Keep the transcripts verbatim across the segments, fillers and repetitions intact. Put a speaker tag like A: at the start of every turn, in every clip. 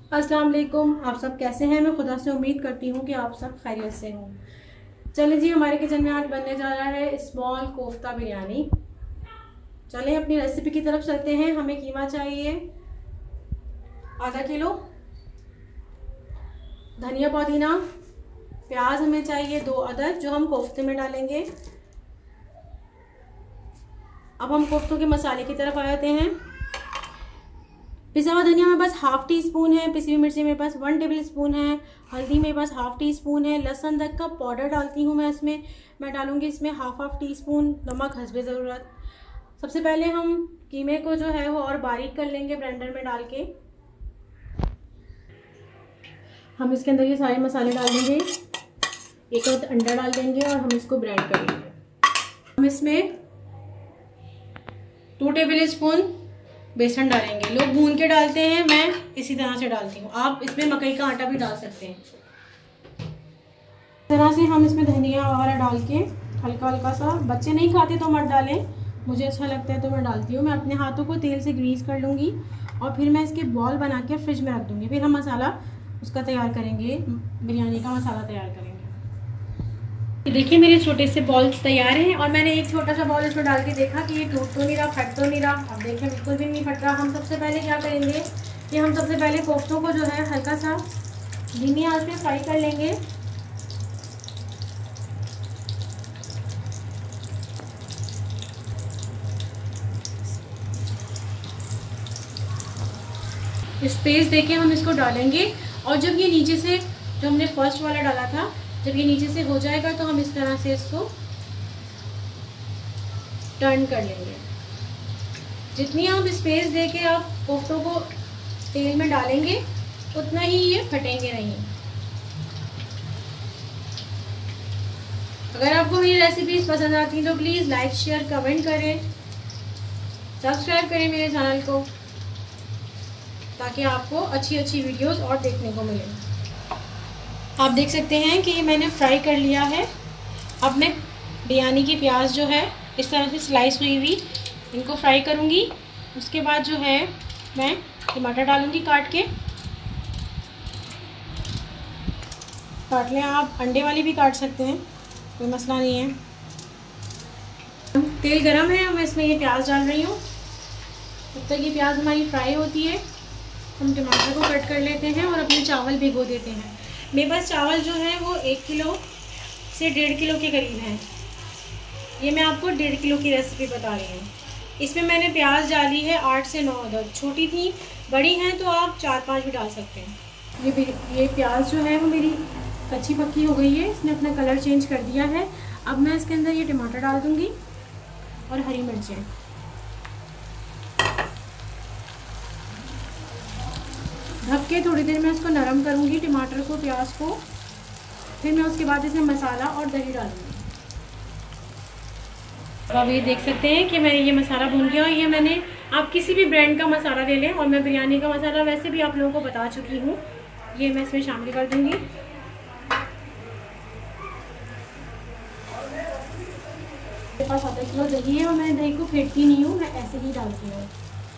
A: अस्सलाम वालेकुम। आप सब कैसे हैं? मैं खुदा से उम्मीद करती हूँ कि आप सब खैरियत से हों। चलिए जी, हमारे किचन में आज बनने जा रहा है स्मॉल कोफ्ता बिरयानी। चलें अपनी रेसिपी की तरफ चलते हैं। हमें कीमा चाहिए आधा किलो, धनिया पुदीना, प्याज हमें चाहिए दो अदद जो हम कोफ्ते में डालेंगे। अब हम कोफ्तों के मसाले की तरफ आ जाते हैं। पिसा हुआ धनिया मेरे पास हाफ टी स्पून है, पिसी हुई मिर्ची मेरे पास वन टेबल स्पून है, हल्दी मेरे पास हाफ टी स्पून है, लहसुन अदरक का पाउडर डालती हूँ मैं इसमें। मैं डालूंगी इसमें हाफ हाफ टी स्पून, नमक हस्बे ज़रूरत। सबसे पहले हम कीमे को जो है वो और बारीक कर लेंगे ब्लेंडर में डाल के। हम इसके अंदर ये सारे मसाले डाल देंगे, एक और अंडा डाल देंगे और हम इसको ब्लेंड कर लेंगे। हम इसमें टू टेबल स्पून बेसन डालेंगे। लोग भून के डालते हैं, मैं इसी तरह से डालती हूँ। आप इसमें मकई का आटा भी डाल सकते हैं। इस तरह से हम इसमें धनिया वगैरह डाल के हल्का हल्का सा, बच्चे नहीं खाते तो मत डालें, मुझे अच्छा लगता है तो मैं डालती हूँ। मैं अपने हाथों को तेल से ग्रीस कर लूँगी और फिर मैं इसके बॉल बना के फ्रिज में रख दूँगी। फिर हम मसाला उसका तैयार करेंगे, बिरयानी का मसाला तैयार करेंगे। देखिए मेरे छोटे से बॉल्स तैयार हैं और मैंने एक छोटा सा बॉल इसमें डाल के देखा कि ये टूट तो नहीं रहा, फट तो नहीं रहा। अब देखिए बिल्कुल भी नहीं फट रहा। हम सबसे पहले क्या करेंगे कि हम सबसे पहले कोफ्तों को जो है हल्का सा धीमी आंच पे फ्राई कर लेंगे। स्पेस देके हम इसको डालेंगे और जब ये नीचे से, जो हमने फर्स्ट वाला डाला था, जब ये नीचे से हो जाएगा तो हम इस तरह से इसको टर्न कर लेंगे। जितनी आप स्पेस देके आप कोफ्तों को तेल में डालेंगे उतना ही ये फटेंगे नहीं। अगर आपको मेरी रेसिपीज पसंद आती हैं तो प्लीज़ लाइक शेयर कमेंट करें, सब्सक्राइब करें मेरे चैनल को ताकि आपको अच्छी अच्छी वीडियोस और देखने को मिले। आप देख सकते हैं कि ये मैंने फ्राई कर लिया है। अब मैं बिरयानी की प्याज जो है इस तरह से स्लाइस हुई हुई इनको फ्राई करूँगी। उसके बाद जो है मैं टमाटर डालूँगी काट के। काट लें, आप अंडे वाली भी काट सकते हैं, कोई मसला नहीं है। तेल गरम है, मैं इसमें ये प्याज डाल रही हूँ। जब तक ये प्याज हमारी फ्राई होती है हम टमाटर को कट कर लेते हैं और अपने चावल भिगो देते हैं। मेरे पास चावल जो है वो एक किलो से डेढ़ किलो के करीब हैं। ये मैं आपको डेढ़ किलो की रेसिपी बता रही हूँ। इसमें मैंने प्याज डाली है आठ से नौ अदद, छोटी थी, बड़ी हैं तो आप चार पांच भी डाल सकते हैं। ये ये प्याज जो है वो मेरी कच्ची पक्की हो गई है, इसने अपना कलर चेंज कर दिया है। अब मैं इसके अंदर ये टमाटर डाल दूँगी और हरी मिर्चें। ढक के थोड़ी देर में इसको नरम करूँगी, टमाटर को, प्याज को। फिर मैं उसके बाद इसमें मसाला और दही डालूँगी। अब आप ये देख सकते हैं कि मैंने ये मसाला भून किया और ये मैंने, आप किसी भी ब्रांड का मसाला ले लें और मैं बिरयानी का मसाला वैसे भी आप लोगों को बता चुकी हूँ। ये मैं इसमें शामिल कर दूँगी। मेरे पास आधा किलो दही है और मैं दही को फेंटती नहीं हूँ, मैं ऐसे ही डालती हूँ।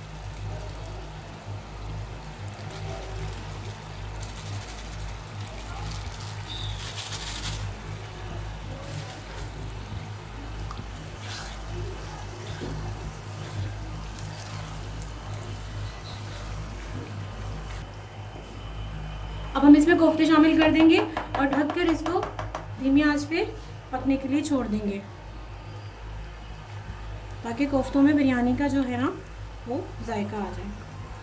A: अब हम इसमें कोफ्ते शामिल कर देंगे और ढककर इसको धीमी आंच पे पकने के लिए छोड़ देंगे ताकि कोफ्तों में बिरयानी का जो है ना वो जायका आ जाए।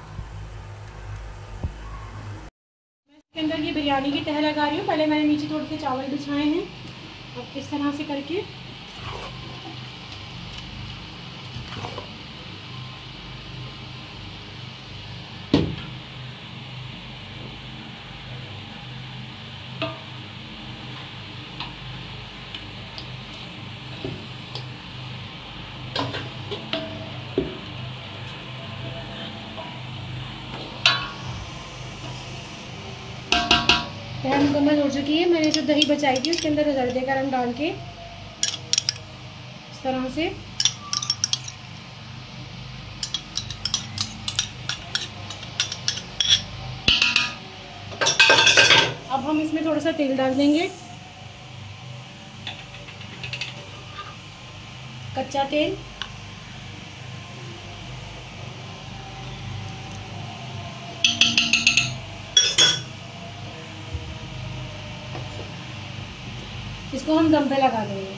A: मैं इसके अंदर ये बिरयानी की तह लगा रही हूँ। पहले मैंने नीचे थोड़े से चावल बिछाए हैं। अब इस तरह से करके तह मुकम्मल हो चुकी है। मैंने जो दही बचाई थी उसके अंदर हल्दी का रंग डाल के इस तरह से अब हम इसमें थोड़ा सा तेल डाल देंगे, कच्चा तेल। इसको हम दम पे लगा देंगे।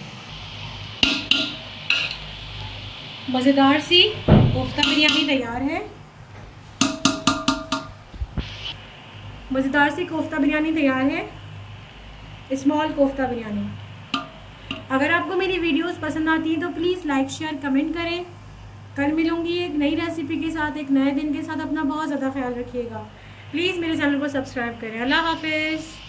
A: मज़ेदार सी कोफ्ता बिरयानी तैयार है। मज़ेदार सी कोफ्ता बिरयानी तैयार है, स्मॉल कोफ्ता बिरयानी। अगर आपको मेरी वीडियोस पसंद आती हैं तो प्लीज़ लाइक शेयर कमेंट करें। कल मिलूंगी एक नई रेसिपी के साथ, एक नए दिन के साथ। अपना बहुत ज़्यादा ख्याल रखिएगा। प्लीज़ मेरे चैनल को सब्सक्राइब करें। अल्लाह हाफिज़।